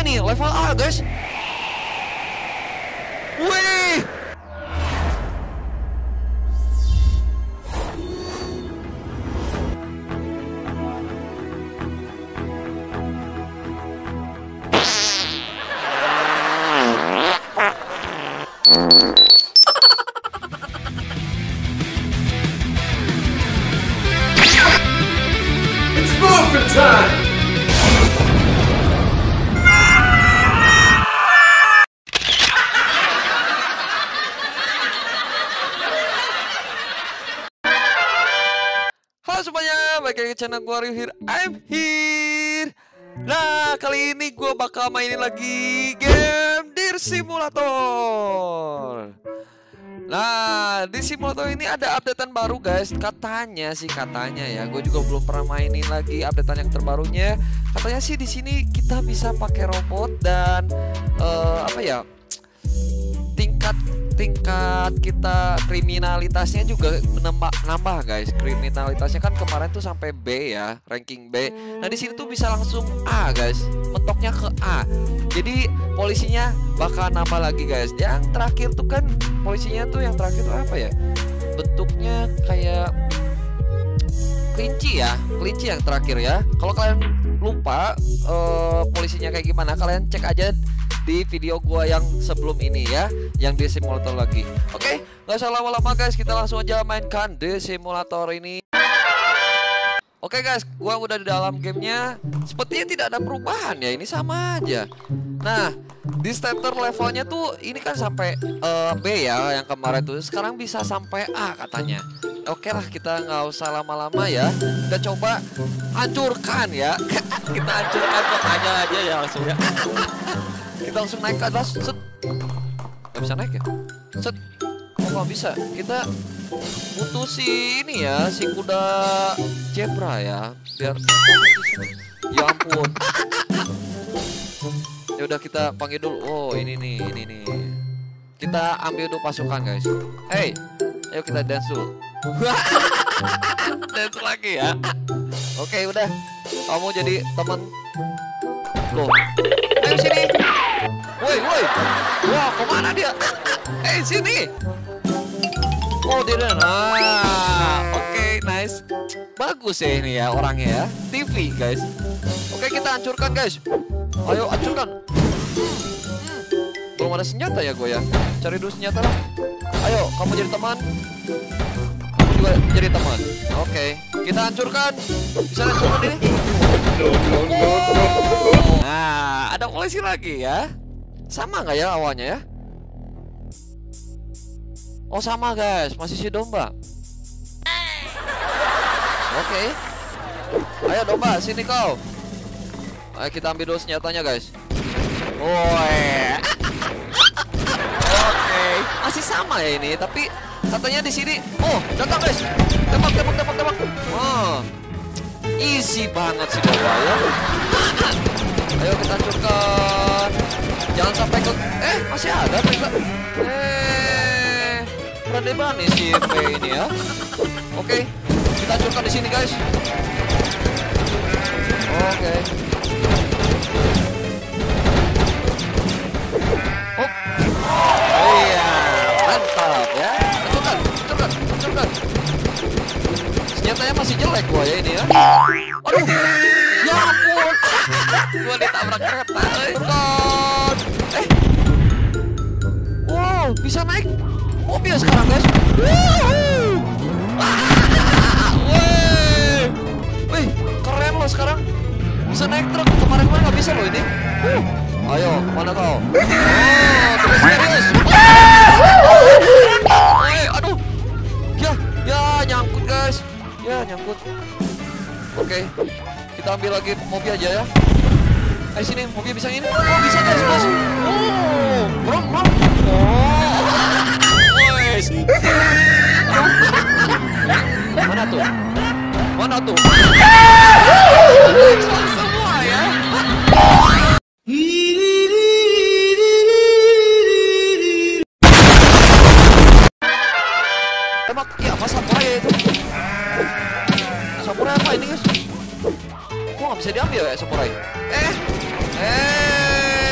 nih? Level A guys. Wih. It's movement time! Halo semuanya, balik lagi ke channel gua Rio here. I'm here. Nah, kali ini gua bakal mainin lagi game Deer Simulator. Nah, di simulator ini ada updatean baru guys. Katanya ya. Gue juga belum pernah mainin lagi updatean yang terbarunya. Katanya sih di sini kita bisa pakai robot dan tingkat kita kriminalitasnya juga nambah guys. Kriminalitasnya kan kemarin tuh sampai B ya, ranking B. Nah, di sini tuh bisa langsung A guys. Mentoknya ke A. Jadi polisinya bakal nambah lagi guys. Yang terakhir tuh kan polisinya tuh yang terakhir tuh apa ya? Bentuknya kayak kelinci ya. Kelinci yang terakhir ya. Kalau kalian lupa polisinya kayak gimana, kalian cek aja di video gua yang sebelum ini ya, yang di simulator lagi. Oke, nggak usah lama-lama guys, kita langsung aja mainkan di simulator ini. Oke guys, gua udah di dalam gamenya. Sepertinya tidak ada perubahan ya, ini sama aja. Nah, di starter levelnya tuh ini kan sampai B ya, yang kemarin tuh sekarang bisa sampai A katanya. Oke lah, kita nggak usah lama-lama ya. Kita coba hancurkan ya. Kita hancurkan kotanya aja ya langsung ya. Kita langsung naik ke atas. Set. Gak bisa naik ya? Set. Oh gak bisa. Kita butuh si ini ya, si kuda zebra ya. Biar. Ya ampun. Ya udah, kita panggil dulu. Oh ini nih. Kita ambil dulu pasukan guys. Hey, ayo kita dance dulu. Dance lagi ya. Oke udah. Kamu jadi teman. Loh. Ayo sini. Woi. Wah, kemana dia? Sini. Oh, dia udah. Oke, nice. Bagus ya ini ya orangnya ya. TV, guys. Oke, kita hancurkan, guys. Ayo, hancurkan. Belum ada senjata ya gue ya. Cari dulu senjata lah. Ayo, kamu jadi teman. Kamu juga jadi teman. Oke, kita hancurkan. Bisa hancurkan ini? Nah, ada polisi lagi ya. Sama nggak ya awalnya ya? Oh sama guys, masih si domba. Oke. Ayo domba, sini kau. Ayo kita ambil dulu senjatanya guys. Woi. Oke, masih sama ya ini, tapi katanya di sini. Oh, datang guys. Tembak. Oh. Easy banget sih domba ya. Ayo kita hancurkan. Jangan sampai ke masih ada mereka. Berani si B ini ya. Oke, kita hancurkan di sini guys. Oke. Oh iya, mantap ya. Hancurkan. Senjatanya masih jelek gua ya ini ya. Aduh, ya ampun. Gua ditabrak kereta. Wow, bisa naik mobil sekarang guys. Wih, keren loh sekarang. Bisa naik truk. Kemarin nggak bisa loh ini. Ayo, mana kau? Terus serius. Aduh. Ya nyangkut guys. Ya nyangkut. Oke, kita ambil lagi mobil aja ya. Ayo sini, mobil bisa ini. Oh bisa guys, bos. Bro. Mana tuh? Semua ya. Tembak, ya apa samurai itu? Samurai apa ini guys? Kok nggak bisa diambil ya samurai?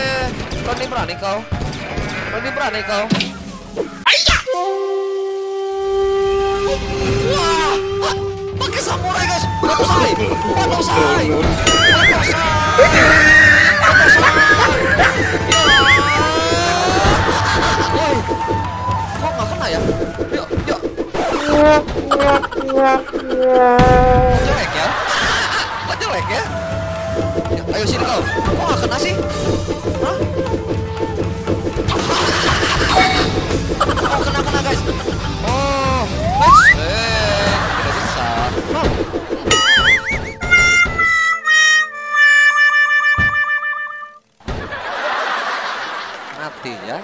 Berani kau. Berani kau. Wah, pakai samurai guys. Batosai. Woi, kok nggak kena ya? Yuk. Jelek ya? Nggak jelek ya? Ayo sini kau. Kok nggak kena sih? Hah? Oh, kena guys. Oh, guys. Tidak bisa. Mati ya.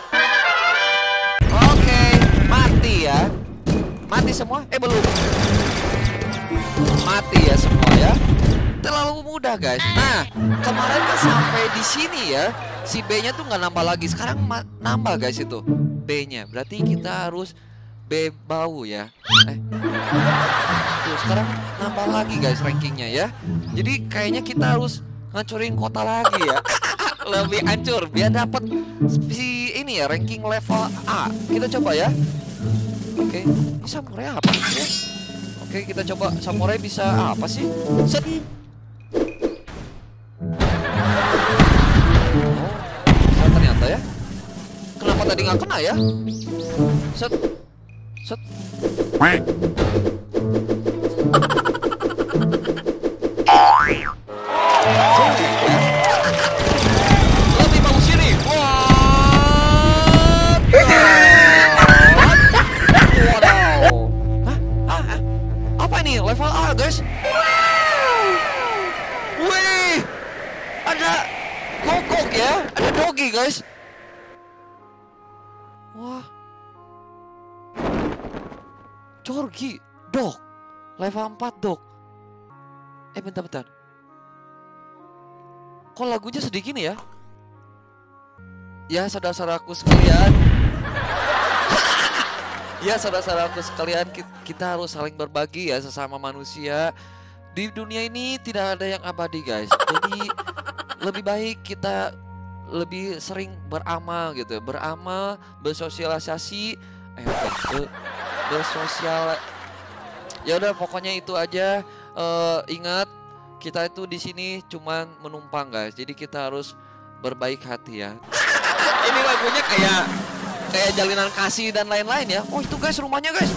Oke, mati ya. Mati semua? Belum. Mati ya semua ya. Terlalu mudah guys. Nah, kemarin kan sampai di sini ya. Si B-nya tuh nggak nambah lagi. Sekarang nambah guys itu B-nya. Berarti kita harus B bau ya. Tuh sekarang nambah lagi guys rankingnya ya. Jadi kayaknya kita harus ngancurin kota lagi ya. Lebih hancur biar dapat si ini ya ranking level A. Kita coba ya. Oke, ini samurai apa ya? Oke, kita coba samurai bisa apa sih? Set. Ternyata ya. Kenapa tadi nggak kena ya? Set. Lebih bagus sini. Wadaw. Apa ini? Level A guys. Wih, ada gogok ya, ada dogi guys. Wah, Corgi, dog, level 4 dog. Bentar. Kok lagunya sedih gini ya? Ya saudara-saudaraku sekalian. Ya saudara-saudaraku sekalian, kita harus saling berbagi ya sesama manusia. Di dunia ini tidak ada yang abadi guys. Jadi lebih baik kita lebih sering beramal gitu. Beramal, bersosialisasi, bersosial. Ya udah pokoknya itu aja. Ingat kita itu di sini cuman menumpang guys. Jadi kita harus berbaik hati ya. Ini lagunya kayak jalinan kasih dan lain-lain ya. Oh itu guys rumahnya guys.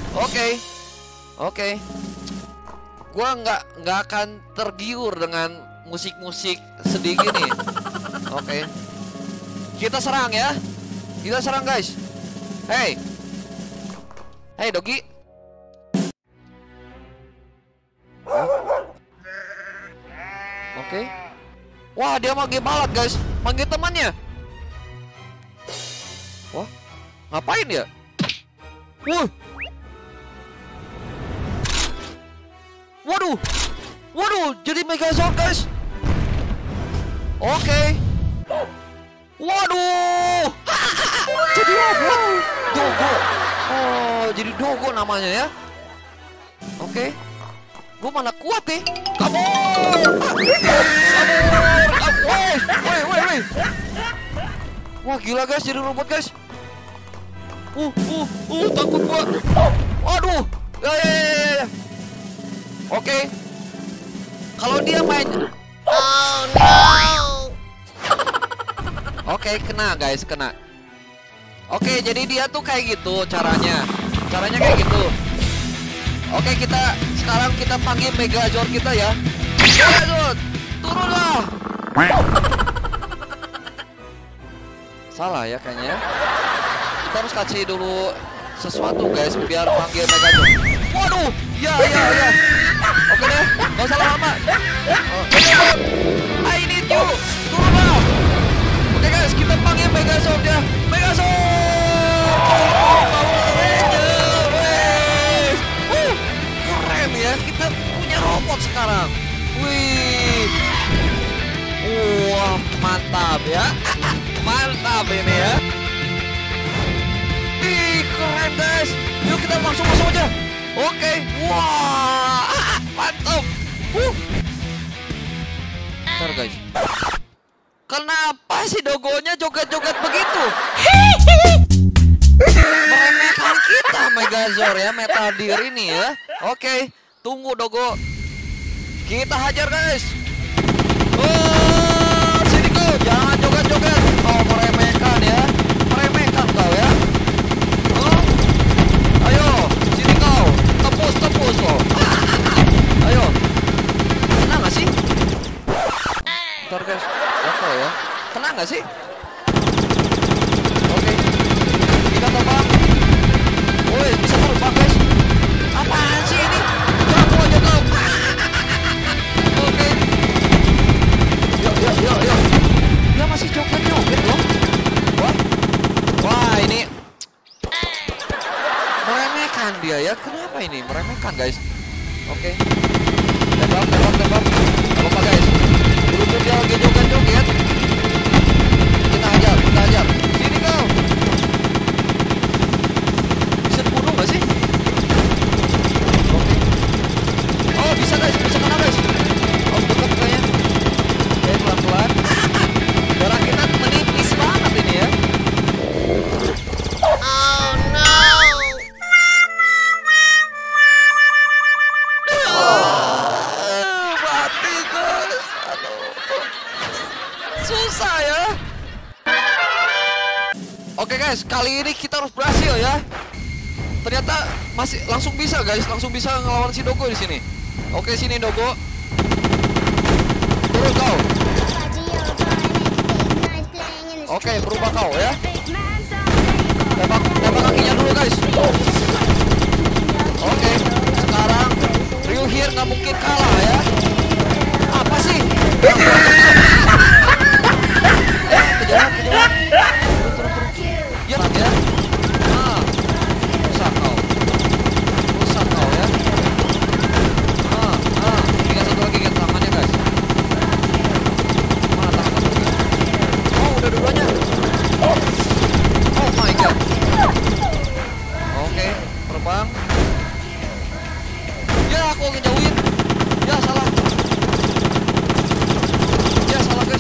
Oke. Gua nggak akan tergiur dengan musik-musik sedih gini. Oke. Kita serang ya. Kita serang guys. Hey Dogi. Oke. Wah dia manggil balat guys. Manggil temannya. Wah, ngapain ya? Waduh, jadi Megazord guys. Oke. Waduh. Jadi apa? Dogo. Oh, jadi Dogo namanya ya. Oke. Gue mana kuat nih. Kabur. Woi. Wah gila guys, jadi robot guys. Takut gua. Waduh. Ya. Oke. Kalau dia main. Oh no. Oke, kena guys, kena. Oke, jadi dia tuh kayak gitu caranya. Caranya kayak gitu. Oke, sekarang kita panggil Megazord kita ya. Megazord, turunlah. Salah ya kayaknya. Kita harus kasih dulu sesuatu guys biar panggil Megazord. Waduh, ya. Oke deh, gak usah lama. Megazord, I need you. Turunlah. Oke guys, kita panggil Megazord ya. Megazord. Keren ya, kita punya robot sekarang. Wih. Wah, mantap ya. Mantap ini ya. Ih, keren guys. Yuk kita masuk aja. Oke. Wah, mantap. Ntar guys. Kenapa si Dogonya joget-joget begitu? Meremehkan kita Megazord ya, Metadir ini ya. Oke, tunggu Dogo. Kita hajar guys. Oh, sini kau, jangan joget-joget. Oh, meremehkan ya. Meremehkan kau ya. Oh. Ayo, sini kau. Tepus loh. Ayo. Tenang gak sih? Bentar guys, jatuh ya. Tenang gak sih? Oke. Kita terbang. Woi, bisa terbang guys. Apaan sih ini? Jatuh aja kau. Oke. Yuk. Dia masih joget-joget loh. Wah, ini meremehkan dia ya. Kenapa ini? Meremehkan guys. Oke. Tembak. Jangan lupa guys. Beruntung dia lagi joget-joget. Kita hajar. Sini kau. Bisa bunuh gak sih? Oke. Oh, bisa guys. Bisa kena guys. Oh, dekat kayaknya. Oke, pelan-pelan. Darah kita menipis banget ini ya. Oh no. Mati guys. Aduh. Susah ya. Oke guys, kali ini kita harus berhasil ya. Ternyata masih langsung bisa guys, langsung bisa ngelawan si Dogo di sini. Oke, sini Dogo. Turun kau. Oke, berubah kau ya. Tembak kakinya dulu guys. Oke, sekarang Ryuhir nggak mungkin kalah ya. Apa sih? Kejar. Turun. Ya, ya. Nah, rusak kau ya. Tinggal satu lagi kita tangannya guys. Mana tangan satu lagi? Oh, udah dua-duanya. Oh my god. Oke, terbang. Ya, aku ngejauhin. Ya, salah guys.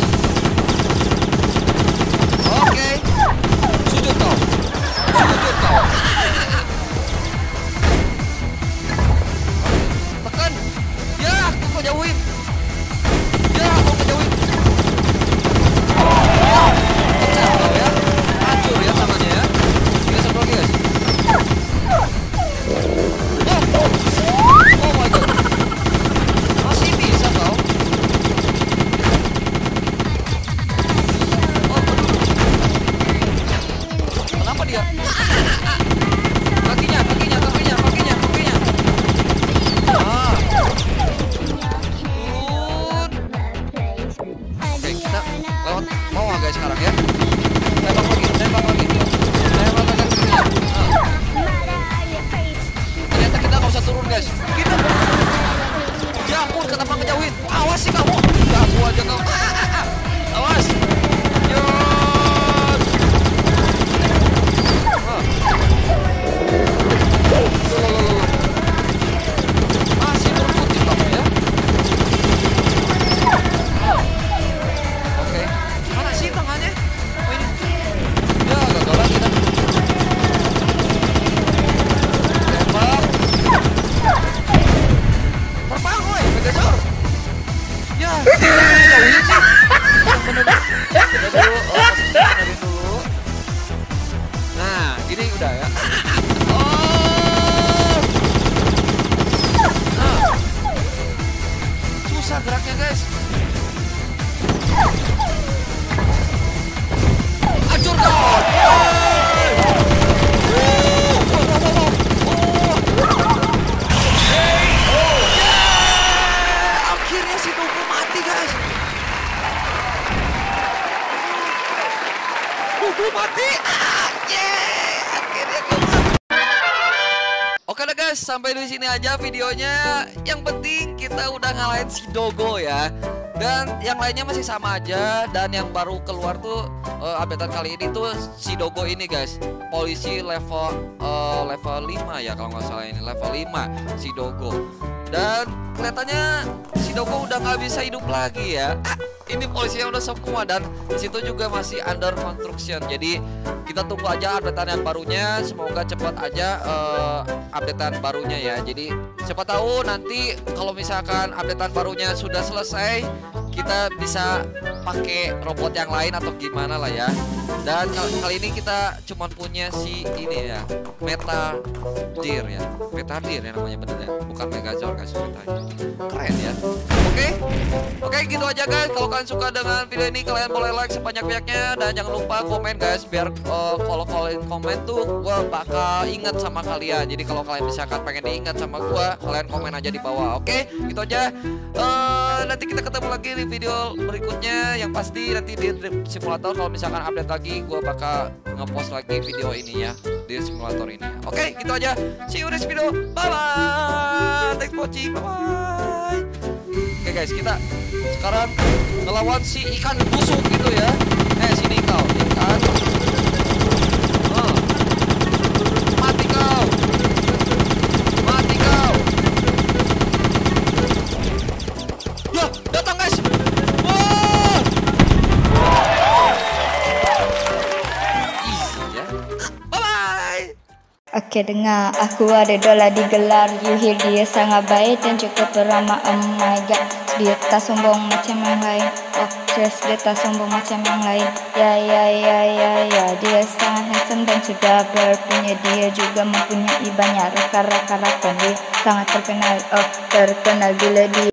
Oke. Sujud kau. Tekan. Ya, aku ngejauhin. Pecah kau ya. Hancur ya tangannya ya. Kita satu lagi guys. Oh my god. Masih bisa kau. Oh, kenapa dia? Kakinya. Turun. Oke, kita lewat bawah guys sekarang ya. Tembak lagi. Ternyata kita nggak usah turun guys. Kita. Ya ampun, kenapa ngejauhin? Awas sih kamu. Ganggu aja kau. Awas. Yun. Masih berkutik kamu ya. Oke. Mana sih tangannya? Oh ini. Ya, gagal lagi kita. Tembak. Terbang woi, Megazord. Ya, jauhin sih. Bener-bener. Kita dulu, benerin dulu. Nah, gini udah ya. Oh. Nah. Susah geraknya guys. Hancur kau. Akhirnya si Dogo mati guys. Dogo mati. Akhirnya kau mati. Oke deh guys, sampai di sini aja videonya. Yang penting kita udah ngalahin si Dogo ya. Dan yang lainnya masih sama aja. Dan yang baru keluar tuh updatean kali ini tuh si Dogo ini guys. Polisi level 5 ya kalau nggak salah, ini level 5 si Dogo. Dan kelihatannya si Dogo udah nggak bisa hidup lagi ya. ini polisinya udah semua, dan situ juga masih under construction. Jadi kita tunggu aja updatean barunya, semoga cepat aja updatean barunya ya. Jadi siapa tahu nanti kalau misalkan updatean barunya sudah selesai, kita bisa pakai robot yang lain atau gimana lah ya. Dan kali ini kita cuman punya si ini ya, Metadir ya, Metadir ya namanya, bener ya, bukan Megazord guys, Metadir. Keren ya. Oke, gitu aja guys. Kalau kalian suka dengan video ini, kalian boleh like sebanyak-banyaknya, dan jangan lupa komen guys, biar kalau kalian komen tuh gue bakal ingat sama kalian. Jadi kalau kalian misalkan pengen diingat sama gue, kalian komen aja di bawah. Oke, gitu aja. Nanti kita ketemu lagi di video berikutnya. Yang pasti nanti di simulator kalau misalkan update lagi, gue bakal ngepost lagi video ini ya di simulator ini. Oke, gitu aja. See you next video. Bye bye. Thanks for watching. Bye bye. Oke guys, kita sekarang ngelawan si ikan busuk gitu ya. Sini kau, ikan. Mati kau. Mati kau. Ya, datang guys. Wah. Easy ya. Bye bye. Oke, dengar, aku ada dola digelar. You hear, dia sangat baik dan cukup ramah. Oh my god, dia tak sombong macam yang lain. Oh yes, dia tak sombong macam yang lain. Ya, dia sangat handsome dan sudah berpunya. Dia juga mempunyai banyak rakan-rakan. Dia sangat terkenal, terkenal bila dia